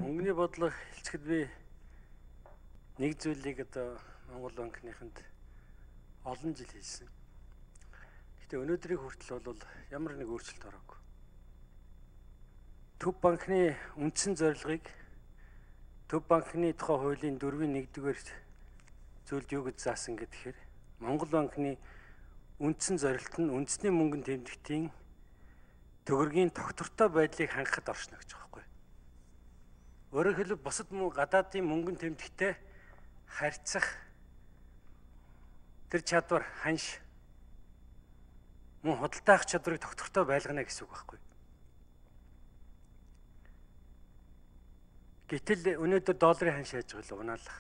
Мөнгөний бодлого хэлцэхэд би нэг зүйлийг одоо Монгол банкныханд олон жил хэлсэн. Гэхдээ өнөөдрийг хүртэл бол ямар нэг өөрчлөлт ороогүй. Төв банкны үндсэн зорилгыг Төв банкны тухай хуулийн 4-ийн 1-р зүйлд юу гэж заасан гэхээр Монгол банкны үндсэн зорилт нь үндэсний мөнгөнд тэмдэгтийн төгрөгийн тогтвортой байдлыг хангахад оршно гэж байгаа байхгүй. Өөрөөр хэлбэл бусад гадаадын мөнгөнд тэмдэгтэй харьцах тэр чадвар ханш мөн худалдаах чадварыг тогтвортой байлгана гэсэн үг байхгүй. Гэтэл өнөөдөр долларын ханш яаж байгаа л унаалах.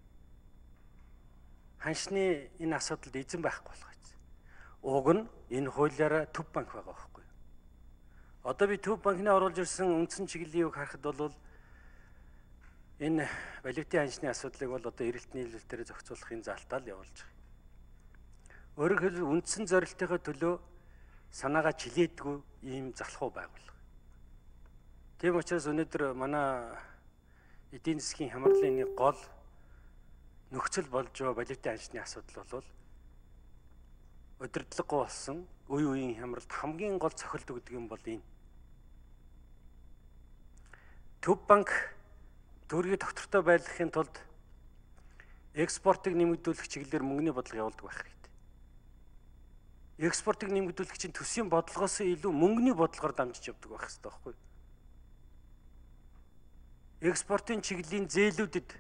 Ханшны энэ асуудалд эзэн байхгүй болох гэж. Уг нь энэ хуулиараа Төв банк байгаа байхгүй. Одоо би Төв банкны оруулж ирсэн үндсэн чиглэлийн үг харахад бол энэ валютын ханшны асуудлыг бол одоо эрэлт нийлүүлэлтээр зохицуулахын залтаа л явуулж байгаа. Өөрөөр хэлбэл үндсэн зорилтынхаа төлөө санаагаа чилээдгүй ийм залхуу байгуулга. Тийм учраас өнөөдөр манай эдийн засгийн хямралын нэг гол нөхцөл болж байгаа валютын ханшны асуудал бол удирдлаггүй болсон үе үеийн хямралд хамгийн гол цохилт өгдөг юм бол энэ. Төв банк төгрөгийг тогтвортой байлгахын тулд экспортыг нэмэгдүүлэх чиглэлээр мөнгөний бодлого явуулдаг байх хэрэгтэй. Экспортыг нэмэгдүүлэх чинь төсвийн бодлогоос илүү мөнгөний бодлогоор дамжиж явдаг байх хэрэгтэй байхгүй юу? Экспортын чиглэлийн зээлүүдэд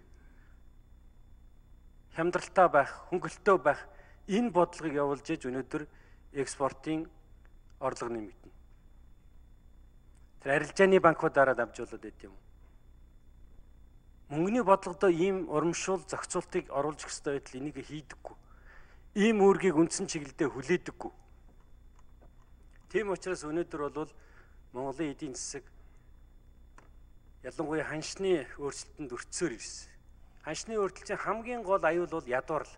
хямдралтай байх, хөнгөлөлтөө байх энэ бодлогыг явуулж иж өнөөдөр экспортын орлого нэмэгдэнэ. Тэр арилжааны банкудаараа дамжуулаад байд юм. Мөнгөний бодлогодоо ийм урамшуул зохицуултыг оруулж өгөх ёстой байтал энийг хийдэггүй. Ийм үүргийг үндсэн чиглэлдээ хүлээдэггүй. Тийм учраас өнөөдөр бол Монголын эдийн засаг ялангуяа ханшны өөрчлөлтөнд өртсөөр ирсэн. Ханшны өөрчлөлтийн хамгийн гол аюул бол ядуурл.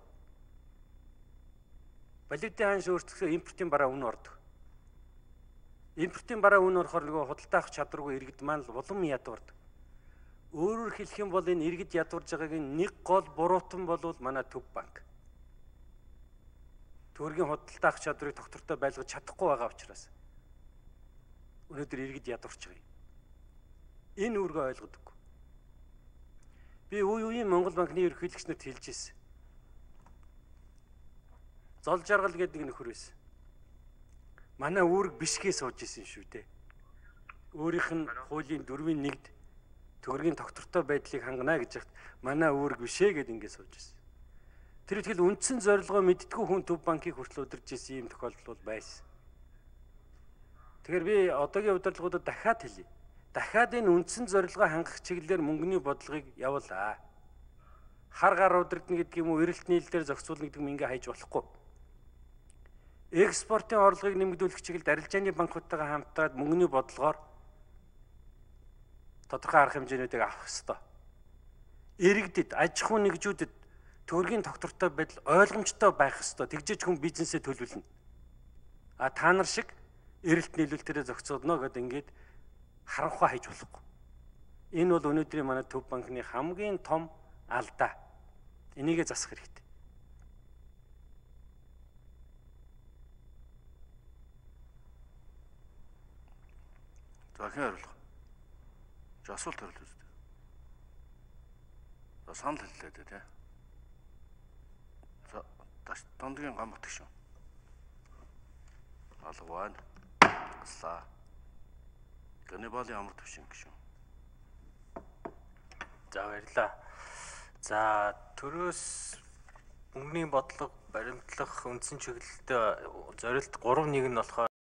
Валютын ханш өөрчлөхөөр импортын бараа үнэ ордог. Импортын бараа үнэ орохоор нөгөө худалдаах чадваргүй иргэд маань л улам ядуурдаг. Өөрөөр хэлэх юм бол энэ иргэд ядуурж байгааг нэг гол буруутан бол манай Төв банк. Төгрөгийн худалдаах чадварыг тогтвортой байлгаж чадахгүй байгаа учраас өнөөдөр иргэд ядуурч байгаа юм. Энэ үүргээ ойлгодог. Би үе үеийн Монгол банкны ерөнхийлөгч нарт хэлж ирсэн. Зол жаргал гэдэг нэг нөхөр байсан. Манай үүрэг бишгээ сууж исэн шүү дээ. Өөрийнх нь хуулийн 4-ийн 1-д төгрөгийн тогтвортой байдлыг хангана гэж яхад манай үүрэг бишээ гэд ингэ сууж исэн. Тэр ихтгэл үндсэн зорилгоо мэддэггүй хүн Төв банкыг хүртэл удирж исэн ийм тохиолдол байсан. Тэгэхээр би одоогийн удирдлагуудад дахиад хэлье. Дахиад энэ үндсэн зорилгоо хангах чиглэлээр мөнгөний бодлогыг явуулаа. Хар гар удирдна гэдэг юм уу, эрэлт нийлэлээр зохицуулна гэдэг юм ингээ хайж болохгүй. Экспортын орлогыг нэмэгдүүлэх чиглэлд арилжааны банкудтайгаа хамтраад мөнгөний бодлогоор тодорхой арга хэмжээнүүдийг авах ёстой. Иргэдэд, аж ахуй нэгжүүдэд төгрөгийн тогтвортой байдал ойлгомжтой байх ёстой. Тэгжээч хүн бизнесээ төлөвлөнө. Та нар шиг эрэлт нийлүүлэлтээр зохицуулна гэдэг ингээд харанхуй хайж болохгүй. Энэ бол өнөөдрийн манай Төв банкны хамгийн том алдаа. Энийгээ засах хэрэгтэй. Захин хариулах. Асуулт хариулт үстэй. За санал хэллээ дээ тий. За дондгийн гам утг шүү. Алгаван. Гасла. Ганибалын амар төвшин гэж шүү. За баярлаа. За төрөөс мөнгөний бодлого баримтлах үндсэн чиглэлтэй зорилт 3-1 нь болохоор